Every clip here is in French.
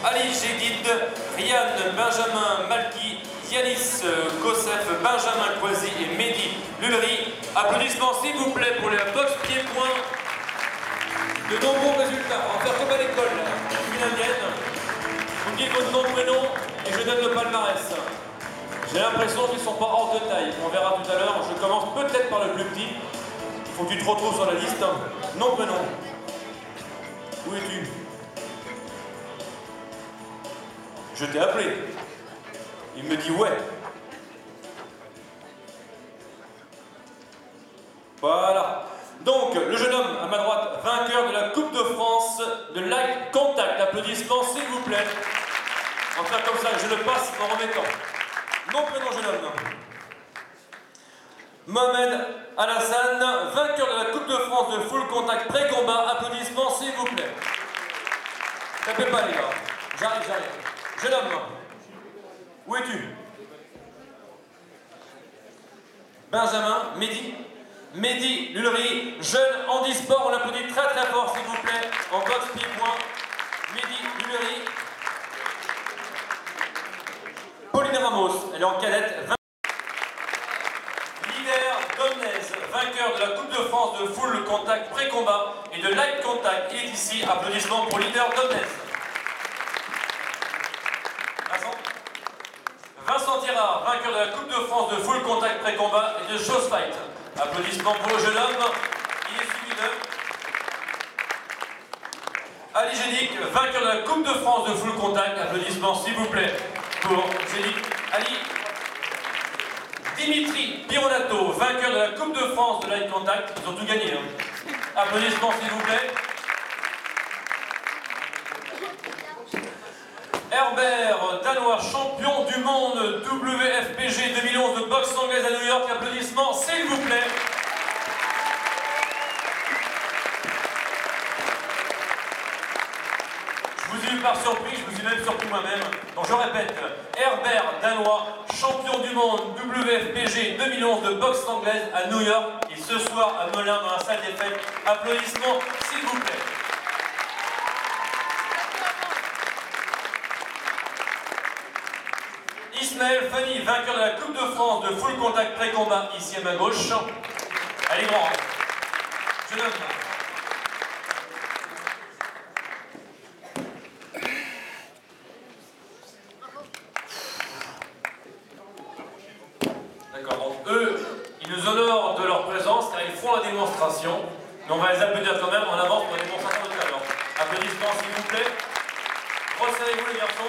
Ali Gédid, Ryan Benjamin Malki, Yanis Kossef, Benjamin Kouazi et Mehdi Lullery. Applaudissements s'il vous plaît pour les boxe pieds-points. De nombreux résultats. On va faire comme à l'école, une indienne. Vous me dites votre nom, prénom et je donne le palmarès. J'ai l'impression qu'ils ne sont pas hors de taille. On verra tout à l'heure. Je commence peut-être par le plus petit. Il faut que tu te retrouves sur la liste. Nom, prénom. Où es-tu? Je t'ai appelé. Il me dit ouais. Voilà. Donc, le jeune homme à ma droite, vainqueur de la Coupe de France de light contact. Applaudissements s'il vous plaît. On va faire comme ça, je le passe en remettant. Nom, prénom, jeune homme. Mohamed Alassane, vainqueur de la Coupe de France de full contact pré-combat. Applaudissements s'il vous plaît. Tapez pas les gars. J'arrive. Jeune homme. Où es-tu? Benjamin, Mehdi Lullery, jeune handisport, on l'applaudit très très fort s'il vous plaît, en boxe pied-point. Mehdi Lullery. Pauline Ramos, elle est en cadette. Leader Domnez, vainqueur de la Coupe de France de full contact pré-combat et de light contact. Il est ici, applaudissements pour Leader Domnez. Vincent Thierard, vainqueur de la Coupe de France de full contact pré-combat et de show fight. Applaudissements pour le jeune homme. Il est suivi de Ali Gédic, vainqueur de la Coupe de France de full contact. Applaudissements s'il vous plaît pour Gédic. Ali. Dimitri Pironato, vainqueur de la Coupe de France de light contact. Ils ont tout gagné. Applaudissements s'il vous plaît. Herbert Danois, champion du monde WFPG 2011 de boxe anglaise à New York. Applaudissements s'il vous plaît. Je vous ai eu par surprise, je vous ai même surpris moi-même. Donc je répète, Herbert Danois, champion du monde WFPG 2011 de boxe anglaise à New York. Et ce soir à Melun dans la salle des fêtes. Applaudissements s'il vous plaît. Ismaël Fanny, vainqueur de la Coupe de France de full contact pré-combat, ici à ma gauche. Elle est grande. Je donne. D'accord, donc eux, ils nous honorent de leur présence car ils font la démonstration. Mais on va les applaudir quand même en avance pour la démonstration de talent. Applaudissements s'il vous plaît. Resserrez-vous les garçons.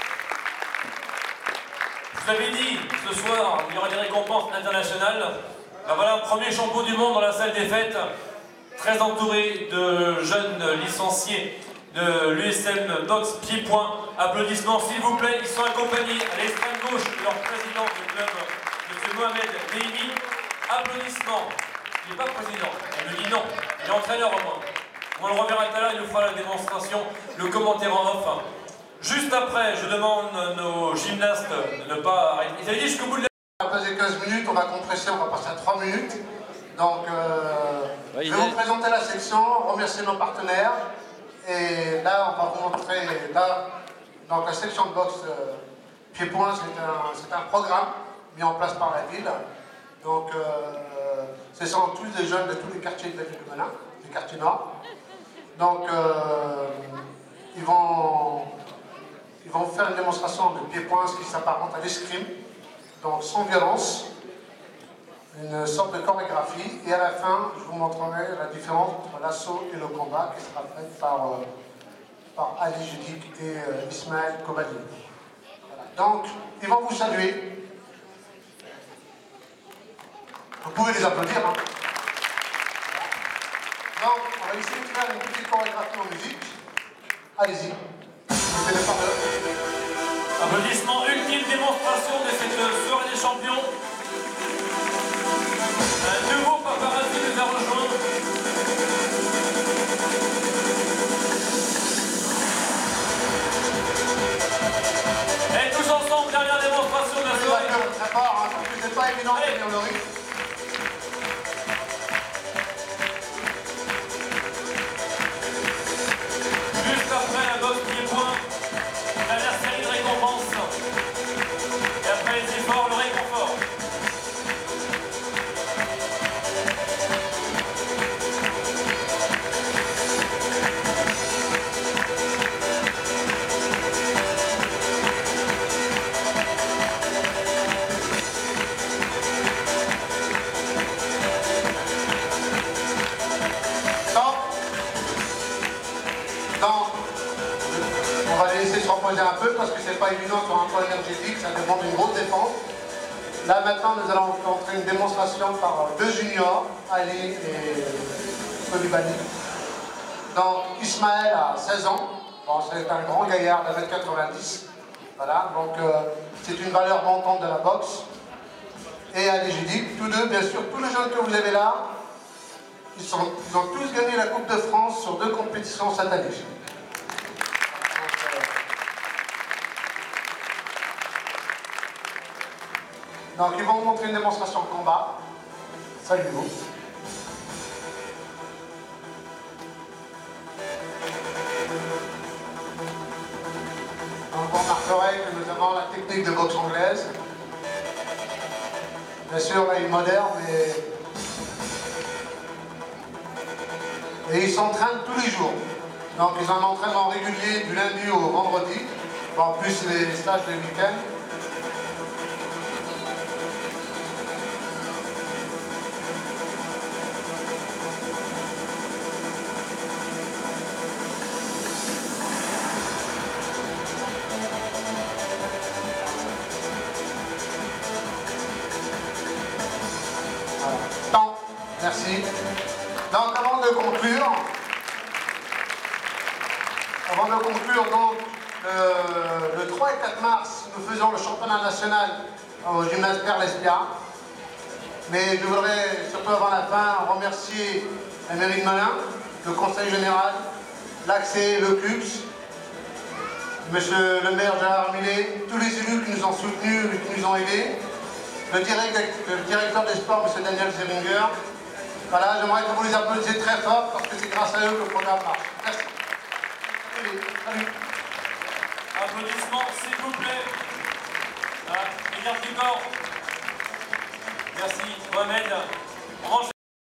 Je vous avais dit, ce soir, il y aura des récompenses internationales. Ben voilà, premier champion du monde dans la salle des fêtes, très entouré de jeunes licenciés de l'USM Boxe Pied-Point. Applaudissements s'il vous plaît, ils sont accompagnés à l'extrême gauche de leur président du club, M. Mohamed Deimi. Applaudissements. Il n'est pas président, il me dit non, il est entraîneur au moins. On le reverra tout à l'heure, il nous fera la démonstration, le commentaire en off. Juste après, je demande à nos gymnastes de ne pas arrêter. Ils avaient dit jusqu'au bout de la... On va passer 15 minutes, on va compresser, on va passer à 3 minutes. Donc, je vais vous présenter la section, remercier nos partenaires. Et là, on va vous montrer, là, donc la section de boxe pied-point, c'est un programme mis en place par la ville. Donc, ce sont tous des jeunes de tous les quartiers de la ville de Melun, du quartier nord. Donc, ils vont faire une démonstration de pied-point, ce qui s'apparente à l'escrime, donc sans violence, une sorte de chorégraphie, et à la fin, je vous montrerai la différence entre l'assaut et le combat qui sera fait par Ali Gédic et Ismaël Kobali. Voilà. Donc, ils vont vous saluer. Vous pouvez les applaudir. Hein. Donc, on va essayer de faire une petite chorégraphie en musique. Allez-y. Applaudissements, ultime démonstration de cette soirée des champions. Un nouveau paparazzi nous a rejoint. Et tous ensemble, dernière démonstration de la soirée. Très fort, hein, c'est pas évident de tenir le rythme. Juste après la boxe pied-point. creuser un peu parce que c'est pas évident sur un point énergétique, ça demande une grosse défense. Là maintenant nous allons montrer une démonstration par deux juniors, Ali et Solibani. Donc Ismaël a 16 ans, bon, c'est un grand gaillard d'1m90, voilà, donc c'est une valeur montante de la boxe. Et Ali Judik, tous deux, bien sûr, tous les jeunes que vous avez là, ils ont tous gagné la Coupe de France sur 2 compétitions cette année. Donc ils vont vous montrer une démonstration de combat. Salut-vous. Donc vous remarquerez que nous avons la technique de boxe anglaise. Bien sûr, là, il est moderne, mais... Et ils s'entraînent tous les jours. Donc ils ont un entraînement régulier du lundi au vendredi, en plus les stages de week-end. Temps, merci. Donc avant de conclure, donc, le 3 et 4 mars, nous faisons le championnat national au gymnase Père Lespia. Mais je voudrais, surtout avant la fin, remercier la mairie de Melun, le conseil général, l'ACCE, le CUPS, monsieur le maire Gérard Millet, tous les élus qui nous ont soutenus et qui nous ont aidés, le directeur des sports, monsieur Daniel Zeringer. Voilà, j'aimerais que vous les applaudissiez très fort parce que c'est grâce à eux que le programme marche. Merci. Salut. Applaudissements, s'il vous plaît. Les gardes du corps. Merci, Mohamed.